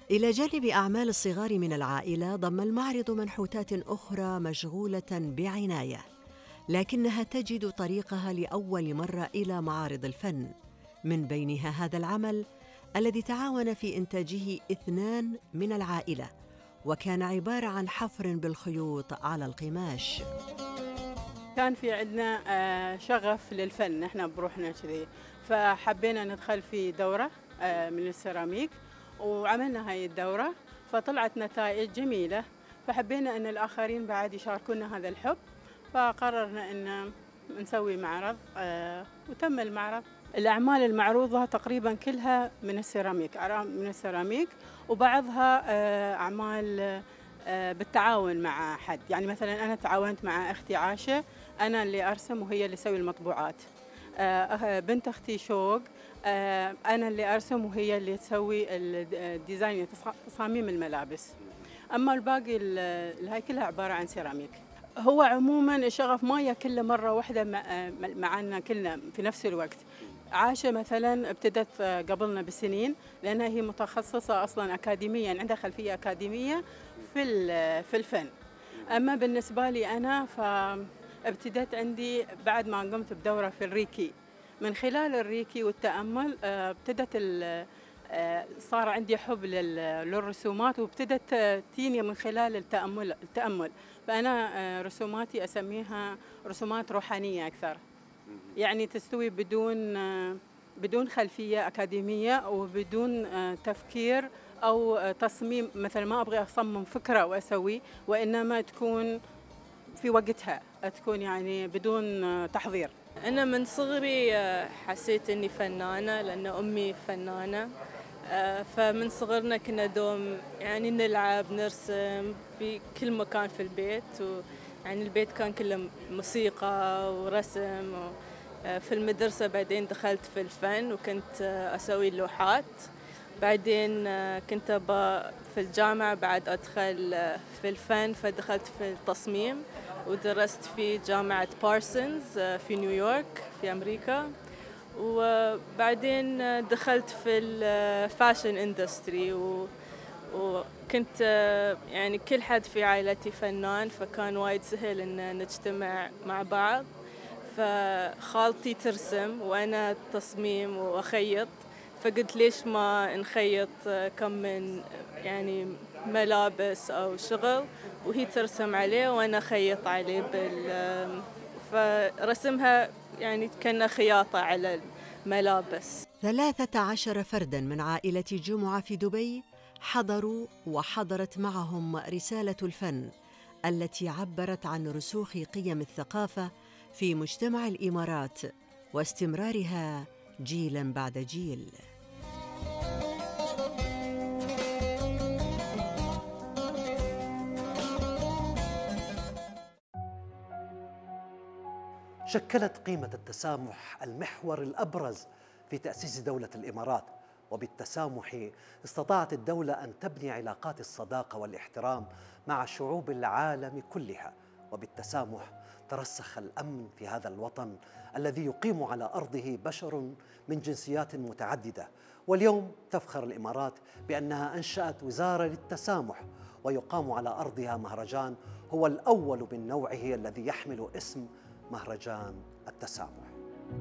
إلى جانب أعمال الصغار من العائلة، ضم المعرض منحوتات أخرى مشغولة بعناية، لكنها تجد طريقها لأول مرة إلى معارض الفن، من بينها هذا العمل الذي تعاون في إنتاجه 2 من العائلة، وكان عبارة عن حفر بالخيوط على القماش. كان في عندنا شغف للفن إحنا بروحنا كذي، فحبينا ندخل في دورة من السيراميك، وعملنا هاي الدورة فطلعت نتائج جميلة، فحبينا أن الآخرين بعد يشاركونا هذا الحب، فقررنا أن نسوي معرض وتم المعرض. الأعمال المعروضة تقريبا كلها من السيراميك، أعمال من السيراميك، وبعضها أعمال بالتعاون مع حد. يعني مثلا أنا تعاونت مع أختي عاشة، أنا اللي أرسم وهي اللي تسوي المطبوعات. بنت أختي شوق، أنا اللي أرسم وهي اللي تسوي الديزاين، تصاميم الملابس. أما الباقي هاي كلها عبارة عن سيراميك. هو عموما الشغف ما هي كله مرة واحدة معنا كلنا في نفس الوقت. عاشة مثلا ابتدت قبلنا بسنين، لأنها هي متخصصة أصلا أكاديميا، عندها خلفية أكاديمية في الفن. أما بالنسبة لي أنا فابتدت عندي بعد ما قمت بدورة في الريكي. من خلال الريكي والتأمل ابتدت صار عندي حب للرسومات، وابتدت تيني من خلال التأمل. فأنا رسوماتي أسميها رسومات روحانية أكثر، يعني تستوي بدون خلفية أكاديمية وبدون تفكير أو تصميم. مثلا ما أبغى أصمم فكرة وأسوي، وإنما تكون في وقتها، تكون يعني بدون تحضير. أنا من صغري حسيت إني فنانة لأن أمي فنانة. فمن صغرنا كنا دوم يعني نلعب نرسم في كل مكان في البيت، يعني البيت كان كله موسيقى ورسم. في المدرسة بعدين دخلت في الفن وكنت أسوي لوحات. بعدين كنت في الجامعة بعد أدخل في الفن، فدخلت في التصميم ودرست في جامعة بارسونز في نيويورك في أمريكا. وبعدين دخلت في الفاشن اندستري، وكنت يعني كل حد في عائلتي فنان، فكان وايد سهل إن نجتمع مع بعض. فخالتي ترسم وأنا تصميم وأخيط، فقلت ليش ما نخيط كم من يعني ملابس أو شغل وهي ترسم عليه وأنا أخيط عليه فرسمها يعني كأنها خياطة على الملابس. 13 فرداً من عائلة جمعة في دبي حضروا، وحضرت معهم رسالة الفن التي عبرت عن رسوخ قيم الثقافة في مجتمع الإمارات واستمرارها جيلاً بعد جيل. شكلت قيمة التسامح المحور الأبرز في تأسيس دولة الإمارات، وبالتسامح استطاعت الدولة أن تبني علاقات الصداقة والاحترام مع شعوب العالم كلها، وبالتسامح ترسخ الأمن في هذا الوطن الذي يقيم على أرضه بشر من جنسيات متعددة. واليوم تفخر الإمارات بأنها أنشأت وزارة للتسامح، ويقام على أرضها مهرجان هو الأول من نوعه الذي يحمل اسم مهرجان التسامح.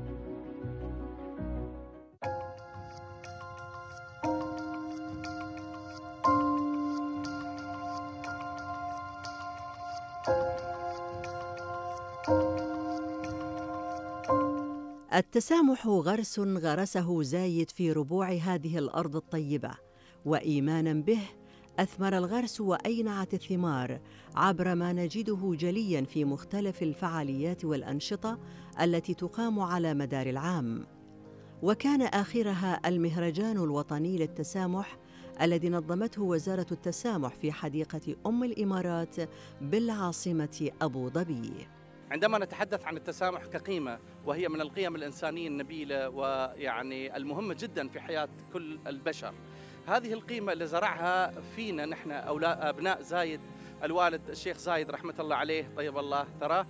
التسامح غرس غرسه زايد في ربوع هذه الأرض الطيبة، وإيماناً به أثمر الغرس وأينعت الثمار عبر ما نجده جلياً في مختلف الفعاليات والأنشطة التي تقام على مدار العام. وكان آخرها المهرجان الوطني للتسامح الذي نظمته وزارة التسامح في حديقة أم الإمارات بالعاصمة أبو ظبي. عندما نتحدث عن التسامح كقيمة، وهي من القيم الإنسانية النبيلة ويعني المهمة جدا في حياة كل البشر، هذه القيمة اللي زرعها فينا نحن أبناء زايد، الوالد الشيخ زايد رحمة الله عليه طيب الله ثراه،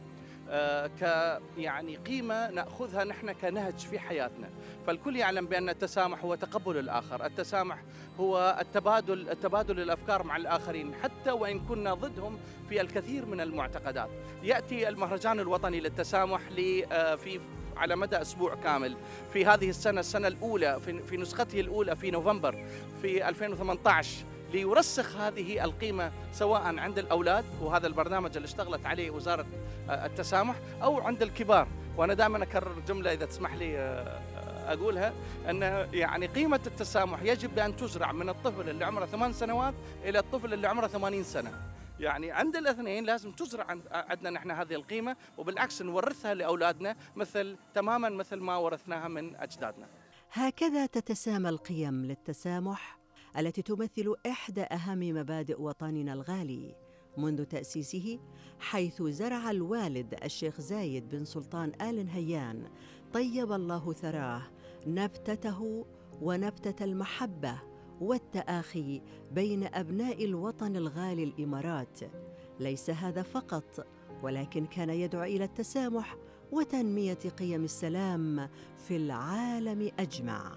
ك يعني قيمة نأخذها نحن كنهج في حياتنا. فالكل يعلم بأن التسامح هو تقبل الآخر، التسامح هو التبادل الأفكار مع الآخرين حتى وإن كنا ضدهم في الكثير من المعتقدات. يأتي المهرجان الوطني للتسامح في على مدى أسبوع كامل في هذه السنة الأولى في نسخته الأولى في نوفمبر في 2018 ليرسخ هذه القيمة سواء عند الأولاد، وهذا البرنامج اللي اشتغلت عليه وزارة التسامح، أو عند الكبار. وأنا دائما أكرر جملة إذا تسمح لي أقولها، أن يعني قيمة التسامح يجب بأن تزرع من الطفل اللي عمره 8 سنوات إلى الطفل اللي عمره 80 سنة. يعني عند الاثنين لازم تزرع عندنا نحن هذه القيمة، وبالعكس نورثها لأولادنا تماما مثل ما ورثناها من أجدادنا. هكذا تتسامى القيم للتسامح التي تمثل إحدى أهم مبادئ وطننا الغالي منذ تأسيسه، حيث زرع الوالد الشيخ زايد بن سلطان آل نهيان طيب الله ثراه نبتته ونبتة المحبة والتآخي بين أبناء الوطن الغالي الإمارات. ليس هذا فقط، ولكن كان يدعو إلى التسامح وتنمية قيم السلام في العالم أجمع.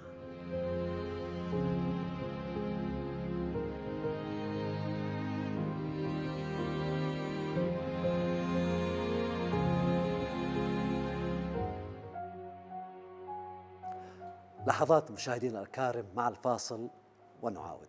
لحظات مشاهدينا الكرام مع الفاصل ونعاود.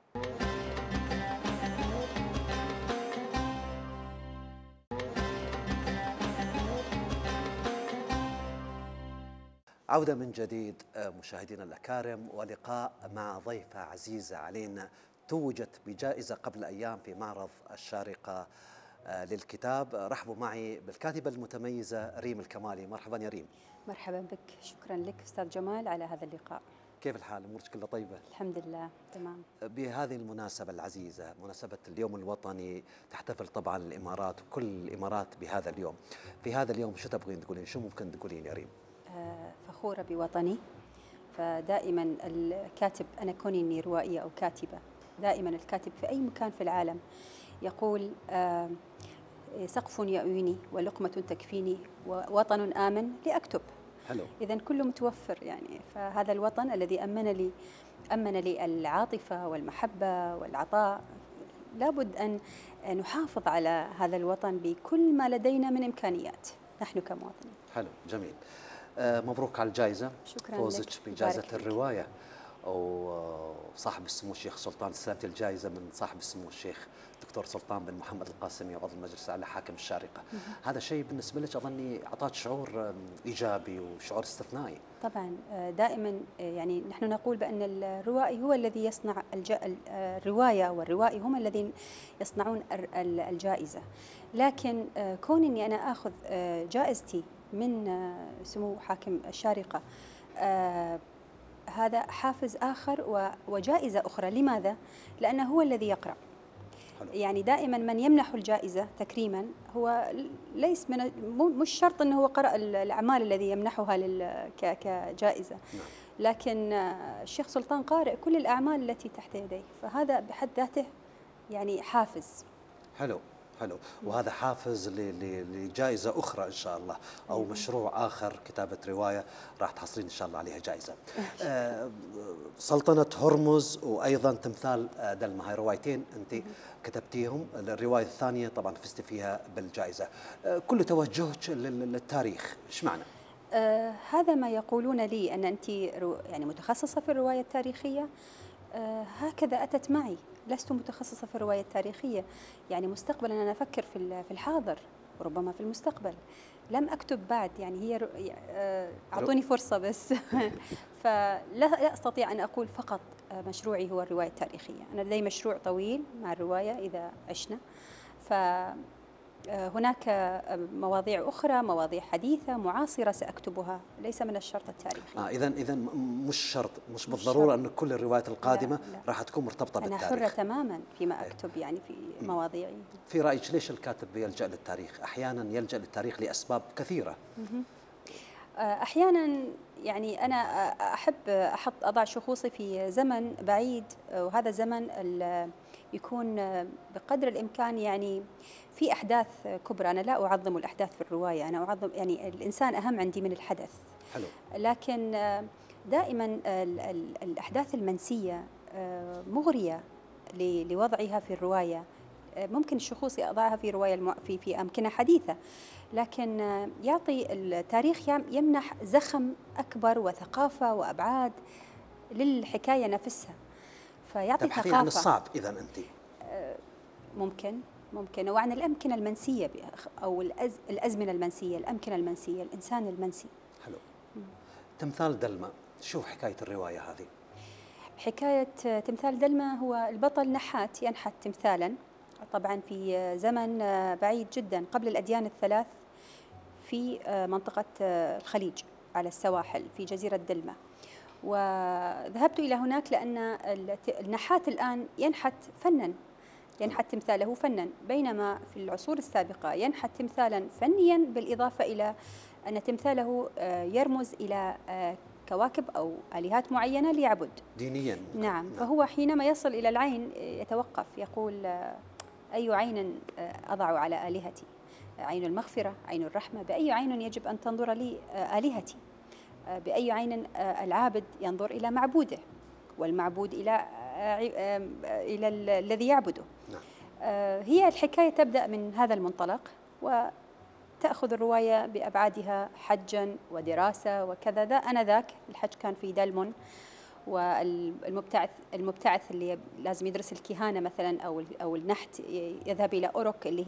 عودة من جديد مشاهدينا الأكارم، ولقاء مع ضيفة عزيزة علينا توجت بجائزة قبل أيام في معرض الشارقة للكتاب. رحبوا معي بالكاتبة المتميزة ريم الكمالي. مرحبا يا ريم. مرحبا بك، شكرا لك أستاذ جمال على هذا اللقاء. كيف الحال؟ أمورك كلها طيبة؟ الحمد لله تمام. بهذه المناسبة العزيزة، مناسبة اليوم الوطني، تحتفل طبعا الإمارات وكل الإمارات بهذا اليوم. في هذا اليوم شو تبغين تقولين؟ شو ممكن تقولين يا ريم؟ فخورة بوطني. فدائما الكاتب، أنا كوني إني روائية أو كاتبة، دائما الكاتب في أي مكان في العالم يقول سقف يأويني ولقمة تكفيني ووطن آمن لأكتب. حلو. إذن كله متوفر يعني. فهذا الوطن الذي أمن لي العاطفة والمحبة والعطاء، لابد أن نحافظ على هذا الوطن بكل ما لدينا من إمكانيات نحن كمواطنين. حلو، جميل. مبروك على الجائزة. شكرا فوزك لك. بجائزة الرواية، وصاحب السمو الشيخ سلطان، استلمت الجائزة من صاحب السمو الشيخ دكتور سلطان بن محمد القاسمي عضو المجلس الأعلى حاكم الشارقة. هذا شيء بالنسبة لك أظني أعطاك شعور إيجابي وشعور استثنائي. طبعا دائما يعني نحن نقول بأن الروائي هو الذي يصنع الرواية، والروائي هم الذين يصنعون الجائزة. لكن كون أني أنا أخذ جائزتي من سمو حاكم الشارقة، هذا حافز آخر وجائزة أخرى. لماذا؟ لأنه هو الذي يقرأ. يعني دائما من يمنح الجائزة تكريما هو ليس مش شرط أنه هو قرأ الأعمال الذي يمنحها كجائزة، لكن الشيخ سلطان قارئ كل الأعمال التي تحت يديه، فهذا بحد ذاته يعني حافز. حلو حلو. وهذا حافز لجائزة أخرى إن شاء الله، أو مشروع آخر، كتابة رواية راح تحصلين إن شاء الله عليها جائزة. سلطنة هرمز وأيضا تمثال دلما، هاي روايتين أنت كتبتيهم. الرواية الثانية طبعا فزت فيها بالجائزة. كل توجهك للتاريخ إيش معنى؟ هذا ما يقولون لي أن أنت يعني متخصصة في الرواية التاريخية. هكذا أتت معي، لست متخصصة في الرواية التاريخية. يعني مستقبلا أنا أفكر في الحاضر وربما في المستقبل. لم أكتب بعد، يعني هي أعطوني فرصة بس. فلا أستطيع أن أقول فقط مشروعي هو الرواية التاريخية. أنا لدي مشروع طويل مع الرواية إذا عشنا. هناك مواضيع أخرى، مواضيع حديثة معاصرة سأكتبها، ليس من الشرط التاريخي. إذا مش شرط، مش بالضرورة أن كل الروايات القادمة راح تكون مرتبطة بالتاريخ. أنا حرة تماما فيما أكتب يعني في مواضيعي. في رأيك ليش الكاتب يلجأ للتاريخ؟ أحيانا يلجأ للتاريخ لأسباب كثيرة. أحيانا يعني أنا أحب أضع شخوصي في زمن بعيد، وهذا الزمن يكون بقدر الإمكان يعني في أحداث كبرى. أنا لا أعظم الأحداث في الرواية، أنا أعظم يعني الإنسان أهم عندي من الحدث. حلو. لكن دائما الأحداث المنسية مغرية لوضعها في الرواية. ممكن الشخوص أضعها في رواية في أمكنة حديثة، لكن يعطي التاريخ يمنح زخم أكبر وثقافة وأبعاد للحكاية نفسها، فيعطي ثقافة. تبحثين عن الصعب إذا أنت. ممكن وعن الأمكنة المنسية أو الأزمنة المنسية، الأمكنة المنسية، الإنسان المنسي. حلو. تمثال دلما، شو حكاية الرواية هذه؟ حكاية تمثال دلما هو البطل نحات ينحت تمثالا، طبعا في زمن بعيد جدا قبل الأديان الثلاث، في منطقة الخليج على السواحل في جزيرة دلما. وذهبت إلى هناك لأن النحات الآن ينحت فنا، ينحت تمثاله فنا، بينما في العصور السابقة ينحت تمثالا فنيا، بالإضافة إلى أن تمثاله يرمز إلى كواكب أو آلهات معينة ليعبد دينيا. نعم. فهو حينما يصل إلى العين يتوقف، يقول أي عين أضع على آلهتي؟ عين المغفرة، عين الرحمة، بأي عين يجب أن تنظر لي آلهتي؟ بأي عين العابد ينظر إلى معبوده، والمعبود إلى الذي يعبده؟ هي الحكاية تبدأ من هذا المنطلق، وتأخذ الرواية بأبعادها حجا ودراسة وكذا. آنذاك الحج كان في دلمن، والمبتعث اللي لازم يدرس الكهانة مثلا أو النحت يذهب إلى أوروك اللي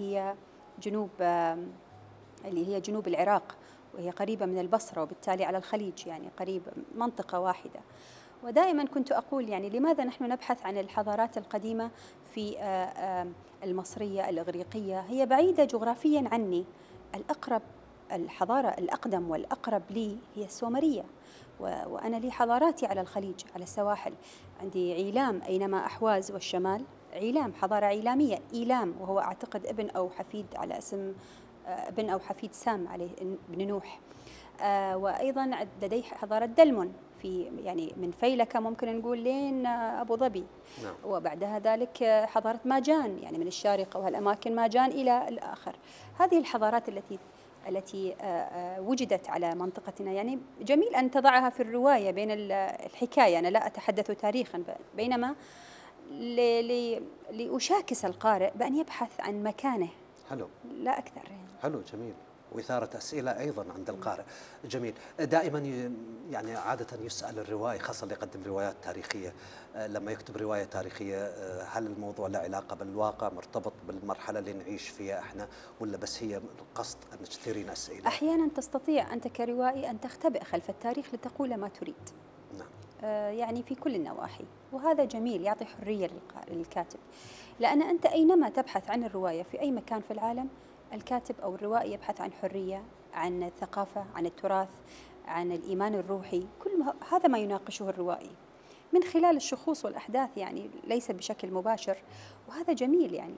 هي جنوب العراق، وهي قريبة من البصرة وبالتالي على الخليج، يعني قريب منطقة واحدة. ودائما كنت أقول يعني لماذا نحن نبحث عن الحضارات القديمة في المصرية الإغريقية؟ هي بعيدة جغرافيا عني. الأقرب، الحضارة الأقدم والأقرب لي هي السومرية، وأنا لي حضاراتي على الخليج على السواحل. عندي عيلام أينما أحواز والشمال، عيلام، حضارة عيلامية، إيلام وهو أعتقد ابن أو حفيد على اسم ابن أو حفيد سام عليه بن نوح. وأيضا لدي حضارة دلمن في يعني من فيلكة ممكن نقول لين أبو ظبي. نعم. وبعدها ذلك حضارة ماجان، يعني من الشارقة وهالأماكن ماجان إلى الآخر. هذه الحضارات التي وجدت على منطقتنا، يعني جميل أن تضعها في الرواية بين الحكاية. أنا لا أتحدث تاريخا، بينما لأشاكس القارئ بأن يبحث عن مكانه. حلو. لا أكثر يعني. حلو، جميل. وإثارة أسئلة أيضا عند القارئ. جميل. دائما يعني عادة يسأل الروائي، خاصة اللي يقدم روايات تاريخية، لما يكتب رواية تاريخية هل الموضوع له علاقة بالواقع، مرتبط بالمرحلة اللي نعيش فيها احنا، ولا بس هي القصد أن تثيرين أسئلة؟ أحيانا تستطيع أنت كروائي أن تختبئ خلف التاريخ لتقول ما تريد. نعم. يعني في كل النواحي، وهذا جميل، يعطي حرية للكاتب. لأن أنت أينما تبحث عن الرواية في أي مكان في العالم، الكاتب أو الروائي يبحث عن حرية، عن الثقافة، عن التراث، عن الإيمان الروحي. كل هذا ما يناقشه الروائي من خلال الشخوص والأحداث، يعني ليس بشكل مباشر، وهذا جميل. يعني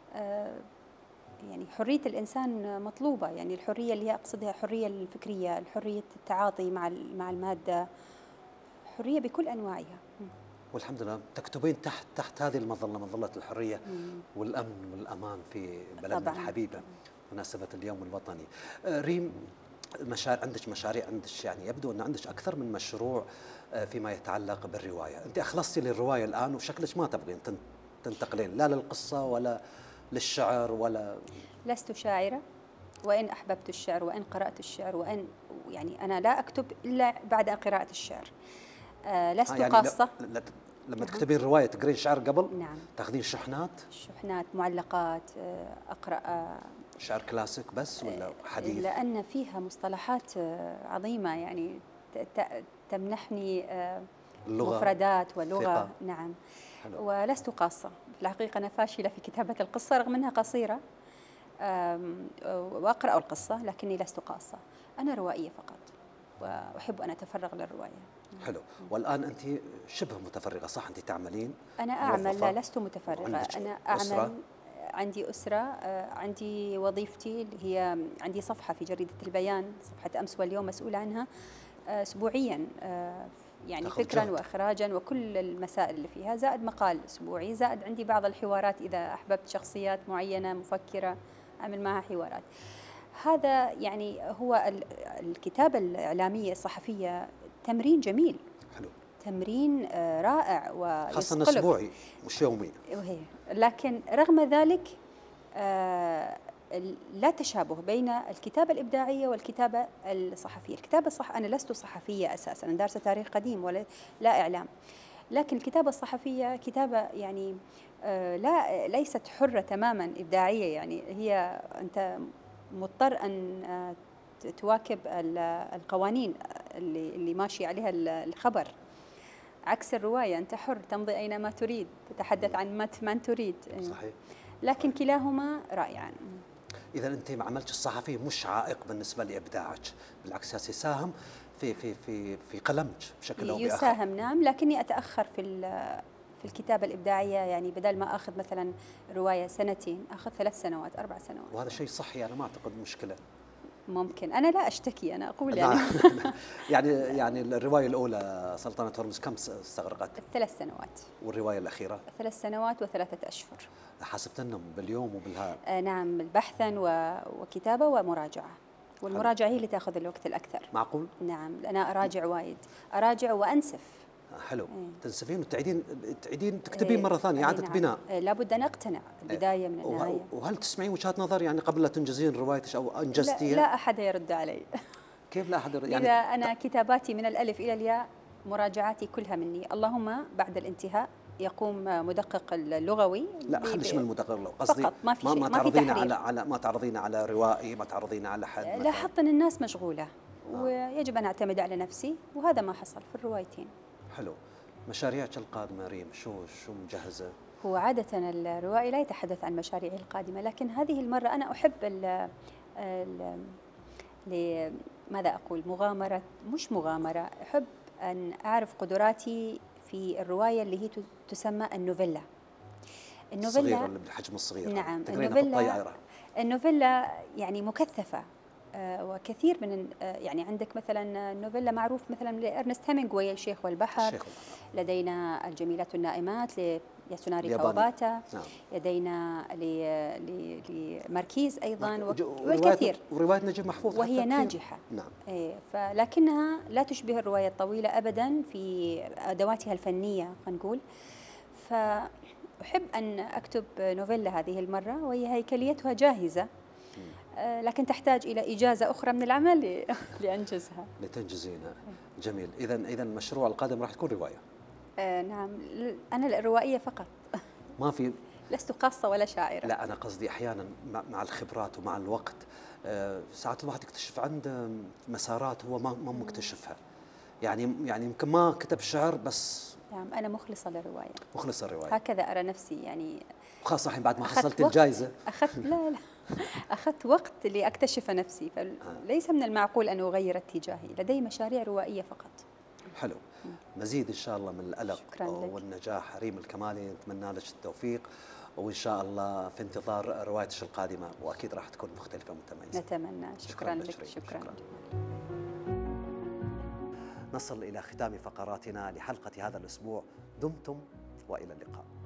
يعني حرية الإنسان مطلوبة، يعني الحرية اللي هي أقصدها الحرية الفكرية، الحرية التعاطي مع المادة، حرية بكل أنواعها. والحمد لله تكتبين تحت هذه المظلة، مظلة الحرية والأمن والأمان في بلدنا الحبيبة بمناسبة اليوم الوطني. ريم، عندك مشاريع، عندك يعني يبدو أن عندك أكثر من مشروع فيما يتعلق بالرواية. أنت أخلصتي للرواية الآن وشكلك ما تبغين تنتقلين لا للقصة ولا للشعر ولا. لست شاعرة، وإن أحببت الشعر وإن قرأت الشعر، وإن يعني أنا لا أكتب إلا بعد قراءة الشعر. لست يعني قاصة. لما تكتبين رواية تقرين شعر قبل؟ نعم. تاخذين شحنات معلقات، أقرأ شعر كلاسيك بس ولا حديث؟ لأن فيها مصطلحات عظيمة يعني تمنحني مفردات ولغة ثقة. نعم. حلو. ولست قاصة في الحقيقة، أنا فاشلة في كتابة القصة رغم أنها قصيرة، وأقرأ القصة لكني لست قاصة. أنا روائية فقط، وأحب أن أتفرغ للرواية. حلو. والآن أنت شبه متفرغة صح؟ أنت تعملين؟ أنا أعمل، لا لست متفرغة. أنا أعمل عندي أسرة، عندي وظيفتي اللي هي عندي صفحة في جريدة البيان، صفحة أمس واليوم مسؤولة عنها أسبوعيا، يعني فكرا جهد. وإخراجا وكل المسائل اللي فيها، زائد مقال أسبوعي، زائد عندي بعض الحوارات إذا أحببت شخصيات معينة مفكرة أعمل معها حوارات. هذا يعني هو الكتابة الإعلامية الصحفية تمرين جميل، حلو، تمرين رائع خاصة ويصقلك. أسبوعي مش يومي. وهي لكن رغم ذلك لا تشابه بين الكتابة الإبداعية والكتابة الصحفية. الكتابة أنا لست صحفية أساساً، أنا دارسة تاريخ قديم ولا لا إعلام، لكن الكتابة الصحفية كتابة يعني ليست حرة تماماً إبداعية، يعني هي أنت مضطر أن تواكب القوانين اللي ماشي عليها الخبر، عكس الرواية أنت حر تمضي أينما تريد، تتحدث عن من تريد. صحيح. لكن كلاهما رائعان. إذا أنت عملك الصحفي مش عائق بالنسبة لإبداعك، بالعكس يساهم في قلمك بشكل أو بآخر. يساهم نعم، لكني أتأخر في الكتابة الإبداعية، يعني بدل ما أخذ مثلا رواية سنتين أخذ 3 سنوات 4 سنوات. وهذا شيء صحي، أنا ما أعتقد مشكلة. ممكن، أنا لا أشتكي، أنا أقول يعني الرواية الأولى سلطنة هرمز كم استغرقت؟ 3 سنوات. والرواية الأخيرة؟ 3 سنوات و3 أشهر. حسبتنهم باليوم وبالها؟ نعم، بحثا وكتابة ومراجعة، والمراجعة هي اللي تأخذ الوقت الأكثر. معقول؟ نعم، أنا أراجع وايد، أراجع وأنسف. حلو. تنسفين وتعيدين تكتبين مرة ثانية، إعادة بناء. لابد أن أقتنع البداية من النهاية. وهل تسمعين وجهات نظر يعني قبل لا تنجزين روايتك أو أنجزتيها؟ لا أحد يرد علي. كيف لا أحد يرد؟ يعني إذا أنا كتاباتي من الألف إلى الياء، مراجعاتي كلها مني، اللهم بعد الانتهاء يقوم مدقق اللغوي. لا خليش من المدقق اللغوي، قصدي فقط، ما في شيء، ما تعرضين ما تعرضين على روائي، ما تعرضين على حد. لاحظت أن الناس مشغولة ويجب أن أعتمد على نفسي، وهذا ما حصل في الروايتين. حلو. مشاريعك القادمة ريم شو مجهزة؟ هو عادة الروائي لا يتحدث عن مشاريعه القادمة، لكن هذه المرة أنا أحب ماذا أقول، مغامرة، مش مغامرة، أحب أن أعرف قدراتي في الرواية اللي هي تسمى النوفيلا. الصغيرة اللي بالحجم الصغير. نعم، النوفيلا يعني مكثفة، وكثير من يعني عندك مثلا النوفيلا معروف مثلا لإرنست هيمنغواي الشيخ والبحر، لدينا الجميلات النائمات لياسوناري كاواباتا، نعم. لدينا لماركيز أيضا والكثير، ورواية نجيب محفوظ وهي ناجحة. نعم. فلكنها لا تشبه الرواية الطويلة أبدا في أدواتها الفنية خلينا نقول. فأحب أن أكتب نوفيلا هذه المرة، وهي هيكليتها جاهزة، لكن تحتاج إلى إجازة أخرى من العمل لأنجزها. لتنجزينها. جميل. إذا المشروع القادم راح تكون رواية؟ نعم، أنا الروائية فقط. ما في، لست قاصة ولا شاعرة. لا أنا قصدي أحيانا مع الخبرات ومع الوقت ساعات الواحد يكتشف عنده مسارات هو ما مكتشفها، يعني يمكن ما كتب شعر بس. نعم، أنا مخلصة للرواية. مخلصة للرواية. هكذا أرى نفسي يعني. خاصة الحين بعد ما حصلت الجائزة. لا أخذت وقت لأكتشف نفسي، فليس من المعقول أن أغير اتجاهي، لدي مشاريع روائية فقط. حلو. مزيد إن شاء الله من الألق والنجاح. ريم الكمالي نتمنى لك التوفيق، وإن شاء الله في انتظار روايتك القادمة، وأكيد راح تكون مختلفة ومتميزة. نتمنى. شكرا لك. شكرا. نصل إلى ختام فقراتنا لحلقة هذا الأسبوع. دمتم وإلى اللقاء.